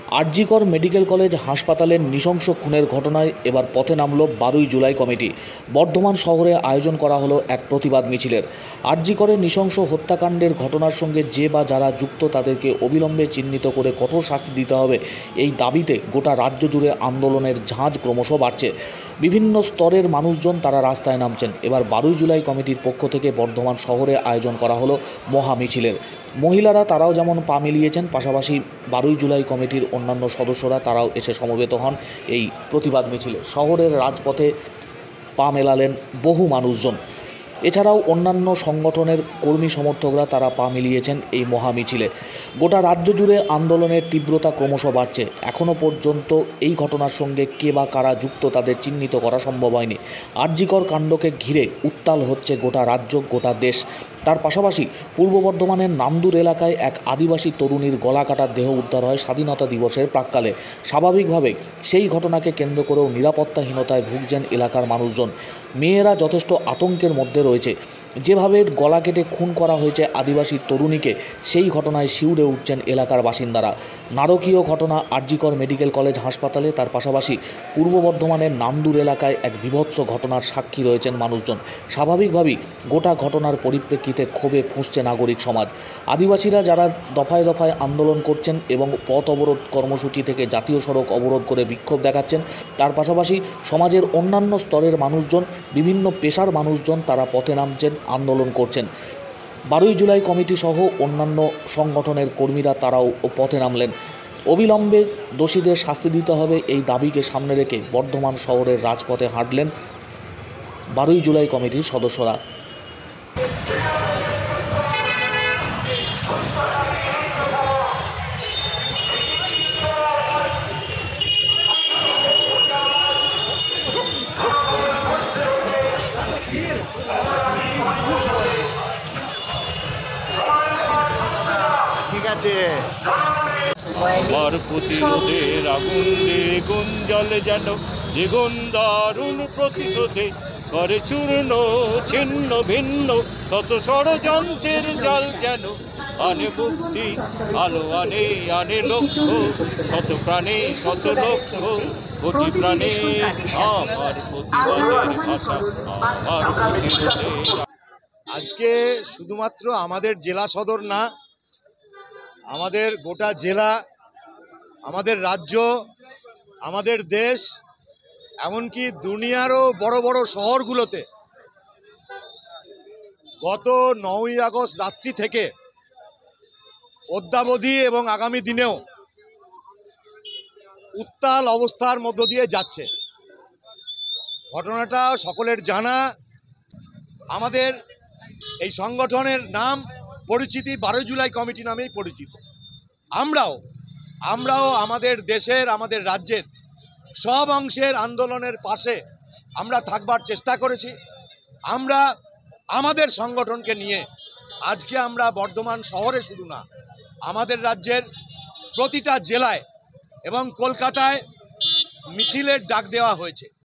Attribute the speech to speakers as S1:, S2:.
S1: RG Kar medical college হাসপাতালের নৃশংস খুনের ঘটনায় এবার পথে নামল 12ই জুলাই কমিটি। বর্ধমান শহরে আয়োজন করা হলো এক প্রতিবাদ মিছিলের। আরজিকরের নৃশংস হত্যাকাণ্ডের ঘটনার সঙ্গে যে বা যারা যুক্ত তাদেরকে অবিলম্বে চিহ্নিত করে কঠোর শাস্তি দিতে হবে, এই দাবিতে গোটা রাজ্য জুড়ে আন্দোলনের ঝাঁজ ক্রমশ বাড়ছে। বিভিন্ন স্তরের মানুষজন তারা রাস্তায় নামছেন। এবার 12ই জুলাই কমিটির পক্ষ থেকে বর্ধমান শহরে আয়োজন করা হলো মহা মিছিলের। মহিলারা তারাও যেমন পা মিলিয়েছেন, পাশাপাশি 12ই জুলাই কমিটির অন্যান্য সদস্যরা তারাও এসে সমবেত হন এই প্রতিবাদ মিছিলে। শহরের রাজপথে পা মেলালেন বহু মানুষজন। এছাড়াও অন্যান্য সংগঠনের কর্মী সমর্থকরা তারা পা মিলিয়েছেন এই মহা মিছিলে। গোটা রাজ্য জুড়ে আন্দোলনের তীব্রতা ক্রমশ বাড়ছে। এখনও পর্যন্ত এই ঘটনার সঙ্গে কে বা কারা যুক্ত তাদের চিহ্নিত করা সম্ভব হয়নি। আরজিকর কাণ্ডকে ঘিরে উত্তাল হচ্ছে গোটা রাজ্য, গোটা দেশ। তার পাশাপাশি পূর্ব বর্ধমানের নামদুর এলাকায় এক আদিবাসী তরুণীর গলা কাটার দেহ উদ্ধার হয় স্বাধীনতা দিবসের প্রাক্কালে। স্বাভাবিকভাবে সেই ঘটনাকে কেন্দ্র করেও নিরাপত্তাহীনতায় ভুগছেন এলাকার মানুষজন। মেয়েরা যথেষ্ট আতঙ্কের মধ্যে রয়েছে। যেভাবে গলা কেটে খুন করা হয়েছে আদিবাসী তরুণীকে, সেই ঘটনায় শিউরে উঠছেন এলাকার বাসিন্দারা। নারকীয় ঘটনা আরজিকর মেডিকেল কলেজ হাসপাতালে, তার পাশাপাশি পূর্ব বর্ধমানের নামদুর এলাকায় এক বীভৎস ঘটনার সাক্ষী রয়েছেন মানুষজন। স্বাভাবিকভাবেই গোটা ঘটনার পরিপ্রেক্ষিতে ক্ষোভে ফুঁসছে নাগরিক সমাজ। আদিবাসীরা যারা দফায় দফায় আন্দোলন করছেন এবং পথ অবরোধ কর্মসূচি থেকে জাতীয় সড়ক অবরোধ করে বিক্ষোভ দেখাচ্ছেন, তার পাশাপাশি সমাজের অন্যান্য স্তরের মানুষজন, বিভিন্ন পেশার মানুষজন তারা পথে নামছেন, আন্দোলন করছেন। 12ই জুলাই কমিটি সহ অন্যান্য সংগঠনের কর্মীরা তারাও পথে নামলেন। অবিলম্বে দোষীদের শাস্তি দিতে হবে, এই দাবিকে সামনে রেখে বর্ধমান শহরের রাজপথে হাঁটলেন 12ই জুলাই কমিটির সদস্যরা।
S2: আমার প্রতিরোধের আগুন দ্বিগুণ জ্বলে যেন, দ্বিগুণ দারুণ প্রতিশোধে করে চূর্ণ ছিন্ন ভিন্ন তত ষড়যন্ত্রের জাল যেন। আনে মুক্তি আলো আনে আনে লক্ষ্য, শত প্রাণে শত লক্ষ্য কোটি প্রাণে আমার প্রতিবাদের ভাষা, আমার প্রতিরোধের।
S3: আজকে শুধুমাত্র আমাদের জেলা সদর না, আমাদের গোটা জেলা, আমাদের রাজ্য, আমাদের দেশ, এমনকি দুনিয়ারও বড় বড় শহরগুলোতে গত 9ই আগস্ট রাত্রি থেকে অদ্যাবধি এবং আগামী দিনেও উত্তাল অবস্থার মধ্য দিয়ে যাচ্ছে। ঘটনাটা সকলের জানা। আমাদের এই সংগঠনের নাম পরিচিতি 12ই জুলাই কমিটি নামেই পরিচিত। আমরাও আমাদের দেশের, আমাদের রাজ্যের সব অংশের আন্দোলনের পাশে আমরা থাকবার চেষ্টা করেছি। আমরা আমাদের সংগঠনকে নিয়ে আজকে আমরা বর্ধমান শহরে শুধু না, আমাদের রাজ্যের প্রতিটা জেলায় এবং কলকাতায় মিছিলের ডাক দেওয়া হয়েছে।